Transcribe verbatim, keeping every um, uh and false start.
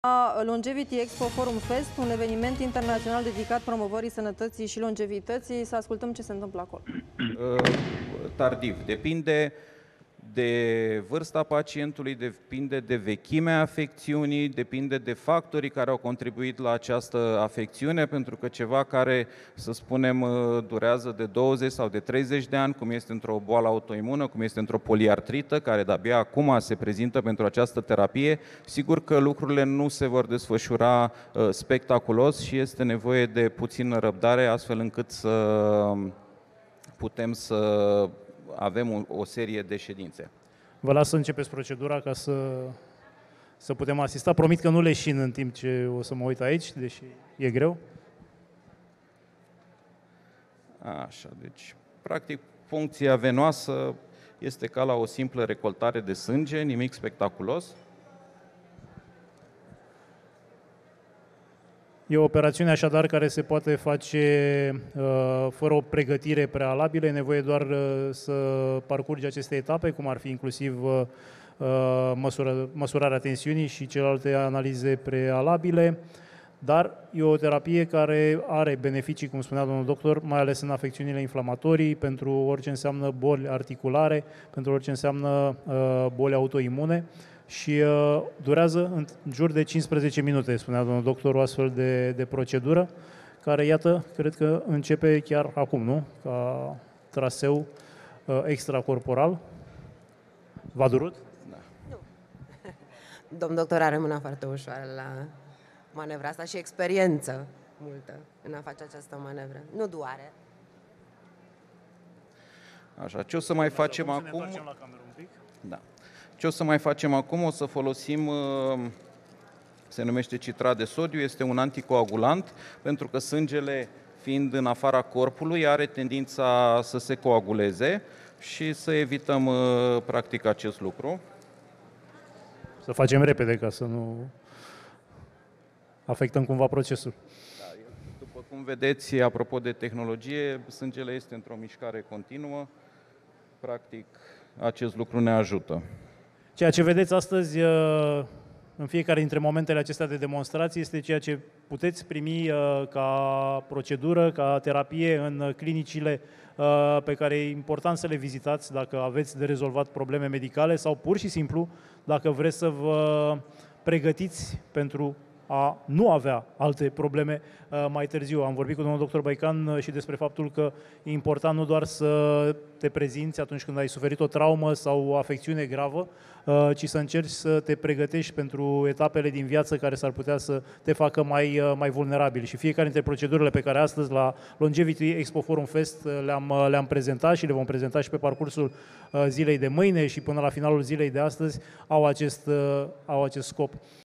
Longevity Expo Forum Fest, un eveniment internațional dedicat promovării sănătății și longevității. Să ascultăm ce se întâmplă acolo. Tardiv. Depinde de vârsta pacientului, depinde de vechimea afecțiunii, depinde de factorii care au contribuit la această afecțiune, pentru că ceva care, să spunem, durează de douăzeci sau de treizeci de ani, cum este într-o boală autoimună, cum este într-o poliartrită, care de-abia acum se prezintă pentru această terapie, sigur că lucrurile nu se vor desfășura spectaculos și este nevoie de puțină răbdare, astfel încât să putem să avem o, o serie de ședințe. Vă las să începeți procedura ca să, să putem asista. Promit că nu leșin în timp ce o să mă uit aici, deși e greu. Așa, deci, practic, funcția venoasă este ca la o simplă recoltare de sânge, nimic spectaculos. E o operațiune așadar care se poate face uh, fără o pregătire prealabilă, e nevoie doar uh, să parcurgi aceste etape, cum ar fi inclusiv uh, măsură, măsurarea tensiunii și celelalte analize prealabile, dar e o terapie care are beneficii, cum spunea domnul doctor, mai ales în afecțiunile inflamatorii, pentru orice înseamnă boli articulare, pentru orice înseamnă uh, boli autoimune. Și uh, durează în jur de cincisprezece minute, spunea domnul doctor, o astfel de, de procedură, care, iată, cred că începe chiar acum, nu? Ca traseu uh, extracorporal. V-a durut? Da. Nu. Domnul doctor are mâna foarte ușoară la manevra asta și experiență multă în a face această manevră. Nu doare. Așa, ce o să mai facem Să acum? Ne la cameră un pic. Da. Ce o să mai facem acum? O să folosim, se numește citrat de sodiu, este un anticoagulant, pentru că sângele, fiind în afara corpului, are tendința să se coaguleze și să evităm practic acest lucru. Să facem repede ca să nu afectăm cumva procesul. Da, după cum vedeți, apropo de tehnologie, sângele este într-o mișcare continuă. Practic, acest lucru ne ajută. Ceea ce vedeți astăzi în fiecare dintre momentele acestea de demonstrație este ceea ce puteți primi ca procedură, ca terapie în clinicile pe care e important să le vizitați dacă aveți de rezolvat probleme medicale sau pur și simplu dacă vreți să vă pregătiți pentru a nu avea alte probleme mai târziu. Am vorbit cu domnul doctor Băican și despre faptul că e important nu doar să te prezinți atunci când ai suferit o traumă sau o afecțiune gravă, ci să încerci să te pregătești pentru etapele din viață care s-ar putea să te facă mai, mai vulnerabil. Și fiecare dintre procedurile pe care astăzi la Longevity Expo Forum Fest le-am, le-am prezentat și le vom prezenta și pe parcursul zilei de mâine și până la finalul zilei de astăzi au acest, au acest scop.